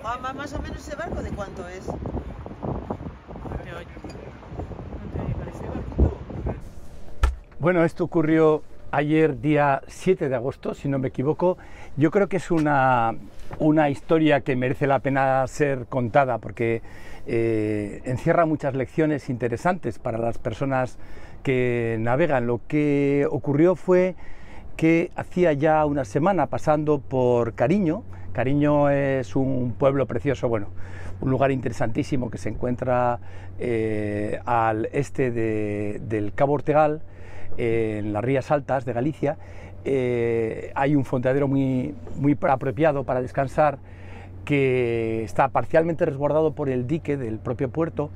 Más o menos ese barco, ¿de cuánto es? Bueno, esto ocurrió ayer, día 7 de agosto, si no me equivoco. Yo creo que es una historia que merece la pena ser contada porque encierra muchas lecciones interesantes para las personas que navegan. Lo que ocurrió fue que hacía ya una semana, pasando por Cariño. Cariño es un pueblo precioso, bueno, un lugar interesantísimo que se encuentra al este del Cabo Ortegal, en las Rías Altas de Galicia. Hay un fondeadero muy apropiado para descansar, que está parcialmente resguardado por el dique del propio puerto.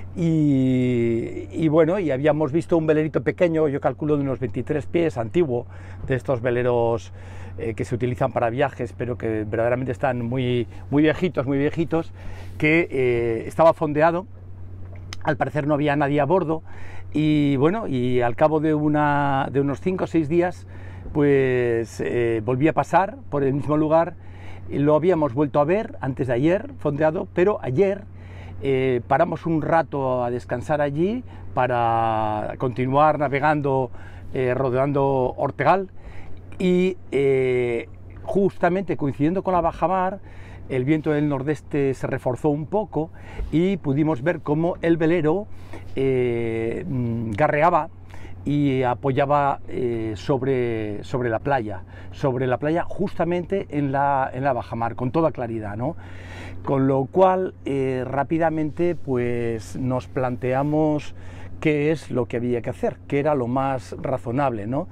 Y bueno, y habíamos visto un velerito pequeño, yo calculo de unos 23 pies, antiguo, de estos veleros que se utilizan para viajes, pero que verdaderamente están muy viejitos, que estaba fondeado. Al parecer no había nadie a bordo, y bueno, y al cabo de unos 5 o 6 días, pues volví a pasar por el mismo lugar. Lo habíamos vuelto a ver antes de ayer, fondeado, pero ayer paramos un rato a descansar allí para continuar navegando, rodeando Ortegal, y justamente coincidiendo con la bajamar, el viento del nordeste se reforzó un poco y pudimos ver cómo el velero garreaba y apoyaba sobre la playa justamente en la bajamar, con toda claridad, ¿no? Con lo cual rápidamente pues nos planteamos qué es lo que había que hacer, qué era lo más razonable, ¿no?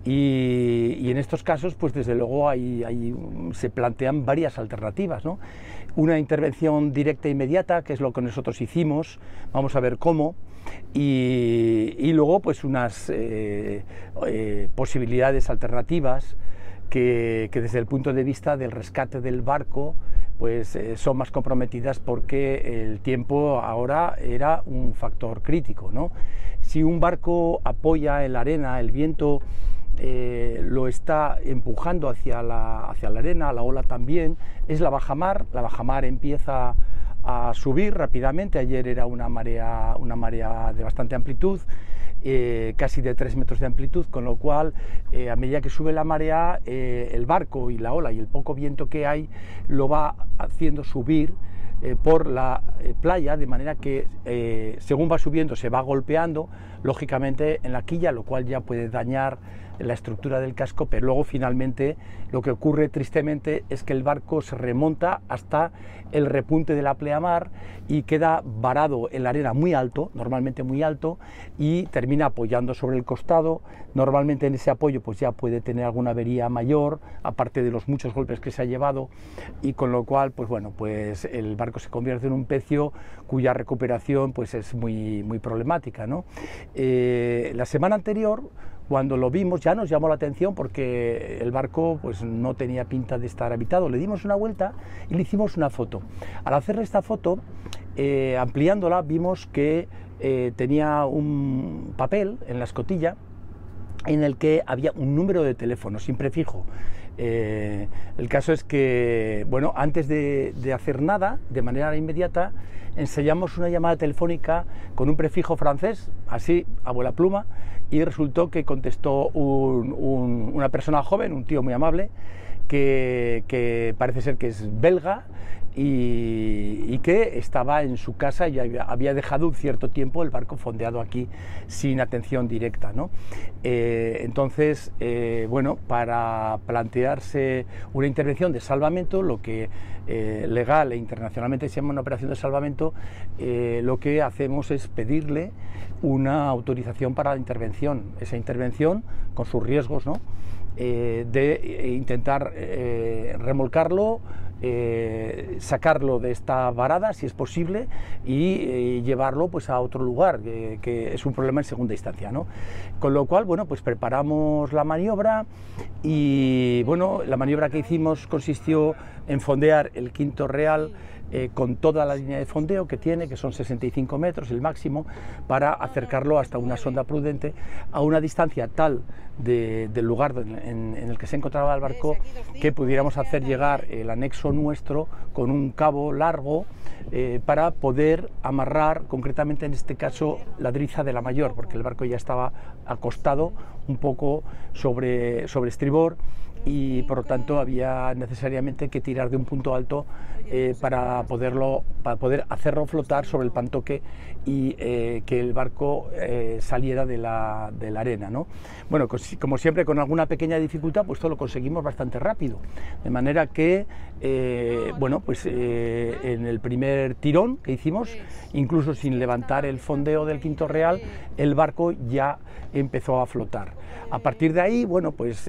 Y en estos casos, pues desde luego se plantean varias alternativas, ¿no? Una intervención directa e inmediata, que es lo que nosotros hicimos, vamos a ver cómo, y luego pues unas posibilidades alternativas que desde el punto de vista del rescate del barco pues son más comprometidas, porque el tiempo ahora era un factor crítico, ¿no? Si un barco apoya en la arena, el viento lo está empujando hacia la arena, la ola también, es la bajamar empieza a subir rápidamente. Ayer era una marea de bastante amplitud, casi de 3 metros de amplitud, con lo cual a medida que sube la marea, el barco y la ola y el poco viento que hay lo va haciendo subir por la playa, de manera que según va subiendo se va golpeando lógicamente en la quilla, lo cual ya puede dañar la estructura del casco. Pero luego finalmente lo que ocurre tristemente es que el barco se remonta hasta el repunte de la pleamar y queda varado en la arena muy alto, normalmente muy alto, y termina apoyando sobre el costado. Normalmente en ese apoyo pues ya puede tener alguna avería mayor, aparte de los muchos golpes que se ha llevado, y con lo cual pues bueno, pues el barco se convierte en un pecio cuya recuperación pues es muy problemática, ¿no? La semana anterior, cuando lo vimos, ya nos llamó la atención porque el barco pues no tenía pinta de estar habitado. Le dimos una vuelta y le hicimos una foto. Al hacerle esta foto, ampliándola, vimos que tenía un papel en la escotilla en el que había un número de teléfono sin prefijo. El caso es que, bueno, antes de hacer nada, de manera inmediata, ensayamos una llamada telefónica con un prefijo francés, así, a vuela pluma, y resultó que contestó una persona joven, un tío muy amable, que parece ser que es belga, y que estaba en su casa y había dejado un cierto tiempo el barco fondeado aquí sin atención directa, ¿no? Entonces, bueno, para plantearse una intervención de salvamento, lo que legal e internacionalmente se llama una operación de salvamento, lo que hacemos es pedirle una autorización para la intervención. Esa intervención, con sus riesgos, ¿no? De intentar remolcarlo, sacarlo de esta varada si es posible, y llevarlo pues a otro lugar, que es un problema en segunda instancia, ¿no? Con lo cual, bueno, pues preparamos la maniobra, y bueno, la maniobra que hicimos consistió enfondear el Quinto Real con toda la línea de fondeo que tiene, que son 65 metros, el máximo, para acercarlo hasta una sonda prudente a una distancia tal del lugar en el que se encontraba el barco, que pudiéramos hacer llegar el anexo nuestro con un cabo largo para poder amarrar, concretamente en este caso, la driza de la mayor, porque el barco ya estaba acostado un poco sobre estribor, y por lo tanto había necesariamente que tirar de un punto alto para poder hacerlo flotar sobre el pantoque y que el barco saliera de la arena, ¿no? Bueno, como siempre, con alguna pequeña dificultad, pues todo lo conseguimos bastante rápido, de manera que bueno, pues en el primer tirón que hicimos, incluso sin levantar el fondeo del Quinto Real, el barco ya empezó a flotar. A partir de ahí, bueno, pues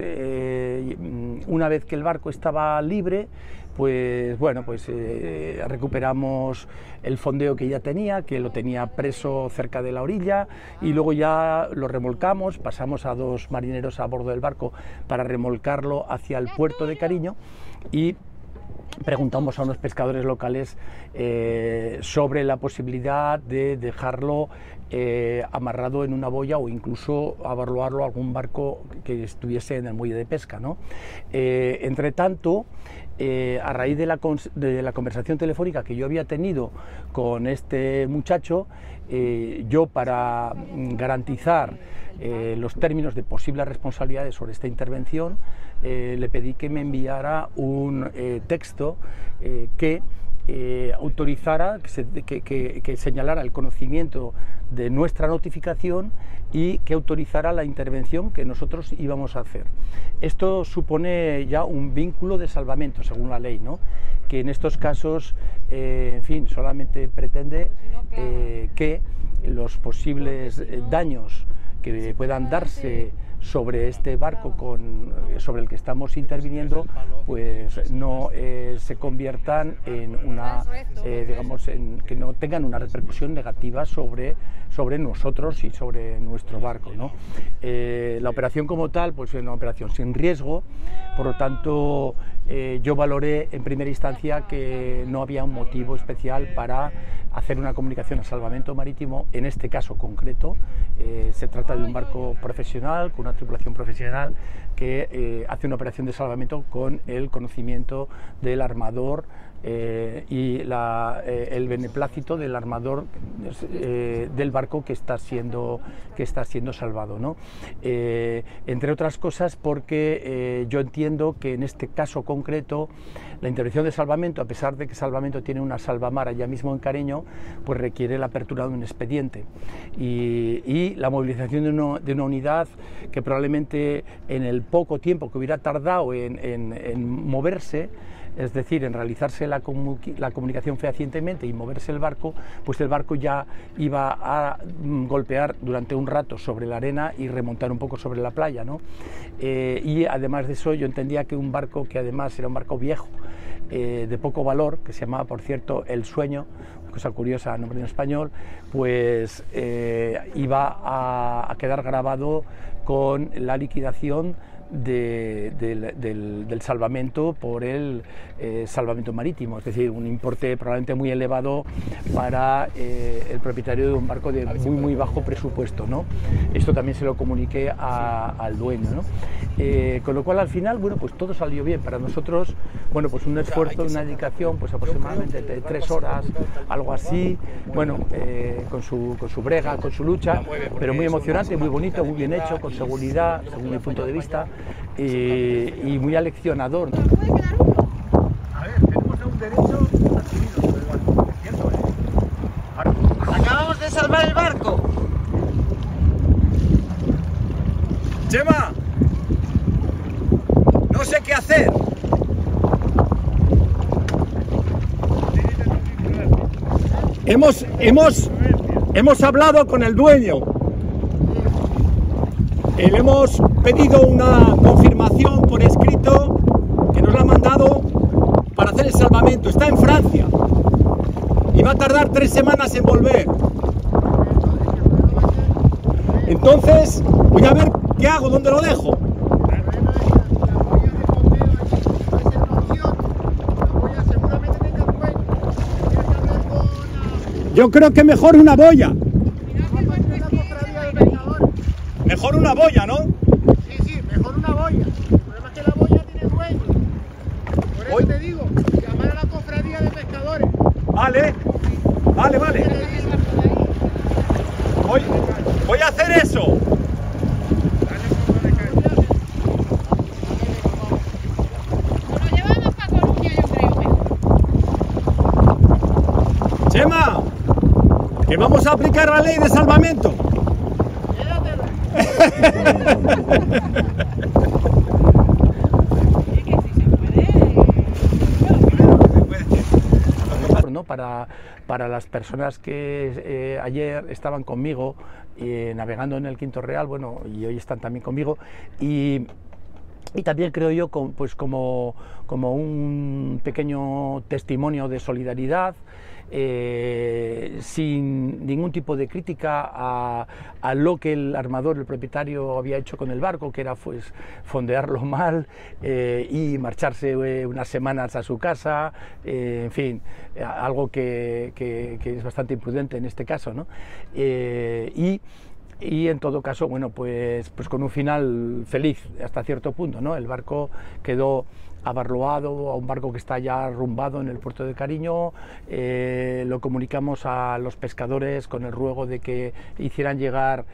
una vez que el barco estaba libre, pues bueno, pues recuperamos el fondeo que ya tenía, que lo tenía preso cerca de la orilla, y luego ya lo remolcamos, pasamos a 2 marineros a bordo del barco para remolcarlo hacia el puerto de Cariño, y preguntamos a unos pescadores locales sobre la posibilidad de dejarlo amarrado en una boya o incluso abarroarlo a algún barco que estuviese en el muelle de pesca, ¿no? Entre tanto, a raíz de la conversación telefónica que yo había tenido con este muchacho, yo, para garantizar los términos de posibles responsabilidades sobre esta intervención, le pedí que me enviara un texto que autorizara, que señalara el conocimiento de nuestra notificación y que autorizara la intervención que nosotros íbamos a hacer. Esto supone ya un vínculo de salvamento, según la ley, ¿no? Que en estos casos, en fin, solamente pretende que los posibles daños que puedan darse sobre este barco sobre el que estamos interviniendo, pues no se conviertan en una, digamos, que no tengan una repercusión negativa sobre nosotros y sobre nuestro barco, ¿no? La operación como tal, pues es una operación sin riesgo, por lo tanto yo valoré en primera instancia que no había un motivo especial para hacer una comunicación a salvamento marítimo. En este caso concreto se trata de un barco profesional, con una tripulación profesional que hace una operación de salvamento con el conocimiento del armador y el beneplácito del armador del barco que está siendo salvado, ¿no? Entre otras cosas porque yo entiendo que en este caso concreto la intervención de salvamento, a pesar de que salvamento tiene una salvamar allá mismo en Careño, pues requiere la apertura de un expediente y la movilización de una unidad que probablemente en el poco tiempo que hubiera tardado en moverse, es decir, en realizarse la comunicación fehacientemente y moverse el barco, pues el barco ya iba a golpear durante un rato sobre la arena y remontar un poco sobre la playa, ¿no? Y además de eso, yo entendía que un barco que además era un barco viejo, de poco valor, que se llamaba, por cierto, El Sueño, cosa curiosa, nombre en español, pues iba a quedar grabado con la liquidación del salvamento por el salvamento marítimo, es decir, un importe probablemente muy elevado para el propietario de un barco de muy bajo presupuesto, ¿no? Esto también se lo comuniqué al dueño, ¿no? Con lo cual, al final, bueno, pues todo salió bien. Para nosotros, bueno, pues un esfuerzo, una dedicación, pues aproximadamente de 3 horas, algo así, bueno, con su brega, con su lucha, pero muy emocionante, muy bonito, muy bien hecho, con seguridad, según mi punto de vista, y muy aleccionador. A ver, tenemos un derecho adquirido sobre el barco, es cierto, ¿eh? Acabamos de salvar el barco. ¡Chema! No sé qué hacer. Hemos hablado con el dueño. Le hemos pedido una confirmación por escrito que nos la ha mandado para hacer el salvamento. Está en Francia y va a tardar 3 semanas en volver. Entonces voy a ver qué hago, dónde lo dejo. Yo creo que mejor una boya. Mejor una boya, ¿no? Sí, sí, mejor una boya. El problema es que la boya tiene dueño. Por eso te digo, llamar a la cofradía de pescadores. Vale, vale, vale. Voy a hacer eso. Lo llevamos para Coruña, yo creo. Chema, que vamos a aplicar la ley de salvamento. ¿no? Para las personas que ayer estaban conmigo navegando en el Quinto Real, bueno, y hoy están también conmigo, y también creo yo pues como un pequeño testimonio de solidaridad, sin ningún tipo de crítica a lo que el armador, el propietario, había hecho con el barco, que era pues fondearlo mal y marcharse unas semanas a su casa, en fin, algo que es bastante imprudente en este caso, ¿no? Y en todo caso, bueno, pues con un final feliz hasta cierto punto, ¿no? El barco quedó abarroado a un barco que está ya arrumbado en el puerto de Cariño. Lo comunicamos a los pescadores con el ruego de que hicieran llegar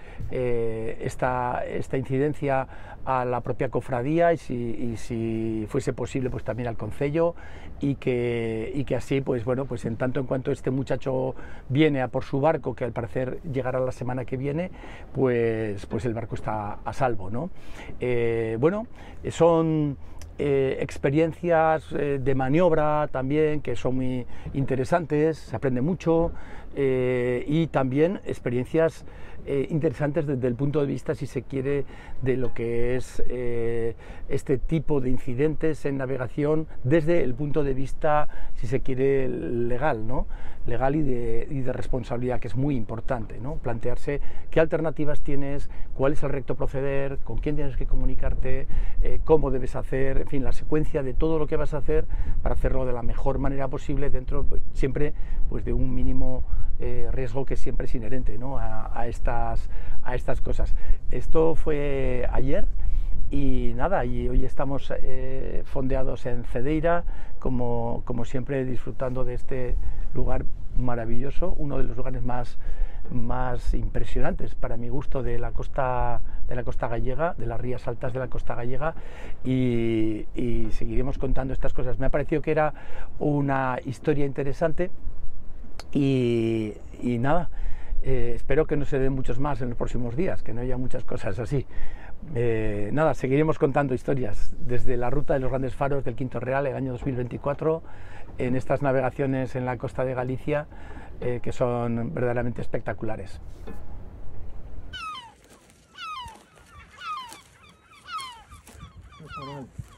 esta incidencia a la propia cofradía y si fuese posible pues también al concello, y que así pues bueno, pues en tanto en cuanto este muchacho viene a por su barco, que al parecer llegará la semana que viene, pues el barco está a salvo, ¿no? Bueno, son experiencias de maniobra también que son muy interesantes, se aprende mucho, y también experiencias interesantes desde el punto de vista, si se quiere, de lo que es este tipo de incidentes en navegación desde el punto de vista, si se quiere, legal, ¿no? Legal y de responsabilidad, que es muy importante, ¿no? Plantearse qué alternativas tienes, cuál es el recto proceder, con quién tienes que comunicarte, cómo debes hacer, en fin, la secuencia de todo lo que vas a hacer para hacerlo de la mejor manera posible, dentro siempre pues de un mínimo riesgo que siempre es inherente, ¿no? a estas cosas. Esto fue ayer. Y nada, y hoy estamos fondeados en Cedeira, como siempre, disfrutando de este lugar maravilloso, uno de los lugares más impresionantes para mi gusto de la costa gallega, de las rías altas de la costa gallega, y seguiremos contando estas cosas. Me ha parecido que era una historia interesante y nada, espero que no se den muchos más en los próximos días, que no haya muchas cosas así. Nada, seguiremos contando historias desde la ruta de los grandes faros del Quinto Real el año 2024, en estas navegaciones en la costa de Galicia, que son verdaderamente espectaculares. Pues,